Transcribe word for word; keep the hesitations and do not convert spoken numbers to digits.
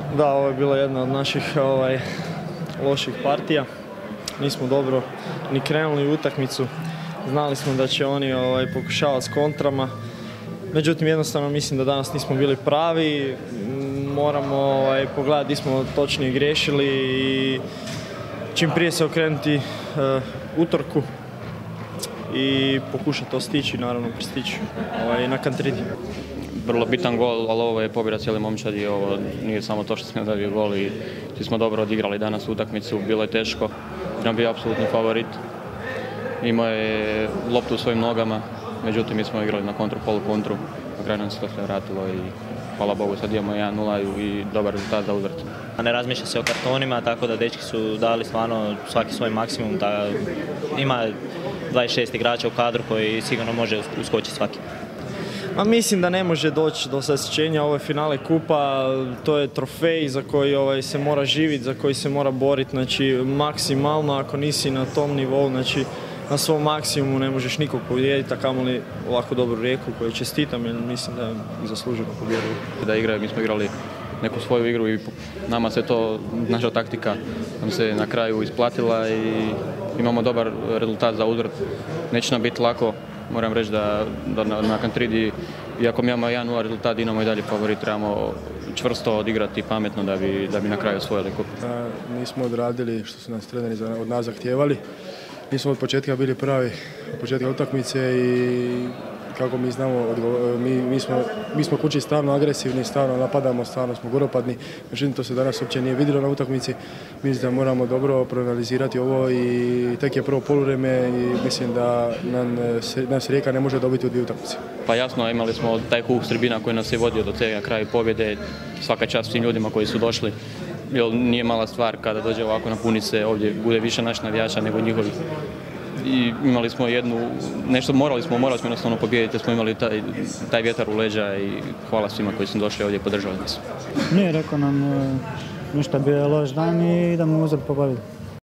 Da, ovo je bila jedna od naših ovaj, loših partija. Nismo dobro ni krenuli u utakmicu. Znali smo da će oni ovaj, pokušavati s kontrama. Međutim, jednostavno mislim da danas nismo bili pravi. Moramo ovaj, pogledati gdje smo točnije griješili i čim prije se okrenuti uh, utorku i pokušati to stići, naravno pristići ovaj, na Kantridi. Vrlo bitan gol, ali ovo je pobjeda cijeli momčadi, ovo nije samo to što smo dali gol i svi smo dobro odigrali danas utakmicu, bilo je teško, nam bio apsolutni favorit. Imao je loptu u svojim nogama, međutim mi smo igrali na kontru, polu kontru, na kraju nam se to sve vratilo i hvala Bogu sad imamo jedan nula i dobar rezultat za uzvrat. Ne razmišlja se o kartonima, tako da dečki su dali stvarno svaki svoj maksimum, da ima dvadeset šest igrača u kadru koji sigurno može uskočiti svaki. Ma mislim da ne može doći do sasjećenja, ovo je finale kupa, to je trofej za koji ovaj, se mora živjeti, za koji se mora boriti, znači maksimalno ako nisi na tom nivou, znači na svom maksimumu ne možeš nikog pobijediti, a kamoli ovako dobru Rijeku koju čestitam jer mislim da je zasluženo pobjedu. Da igraju, mi smo igrali neku svoju igru i nama se to, naša taktika nam se na kraju isplatila i imamo dobar rezultat za uzvrat. Neće nam biti lako, moram reći da, da na, na Kantridi, iako mi imamo jedan nula rezultat, imamo i dalje favorit, trebamo čvrsto odigrati pametno da bi, da bi na kraju osvojili kup. Nismo odradili što su nas treneri od nas zahtijevali. Nismo od početka bili pravi, od početka utakmice i kako mi znamo, mi, mi, smo, mi smo kući stalno agresivni, stalno napadamo, stalno smo goropadni. Međutim, to se danas uopće nije vidjelo na utakmici. Mislim da moramo dobro proanalizirati ovo i tek je prvo poluvrijeme i mislim da nam, nas Rijeka ne može dobiti u dvije utakmice. Pa jasno, imali smo taj huk s tribina koji nas je vodio do te na kraju pobjede. Svaka čast svim ljudima koji su došli. Jer nije mala stvar kada dođe ovako na punice, ovdje bude više naših navijača nego njihovih. I imali smo jednu, nešto morali smo, morali smo jednostavno pobijediti, smo imali taj, taj vjetar u leđa i hvala svima koji su došli ovdje i podržali nas. Nije rekao nam ništa, bio je loš dan i idemo uzeti pobaviti.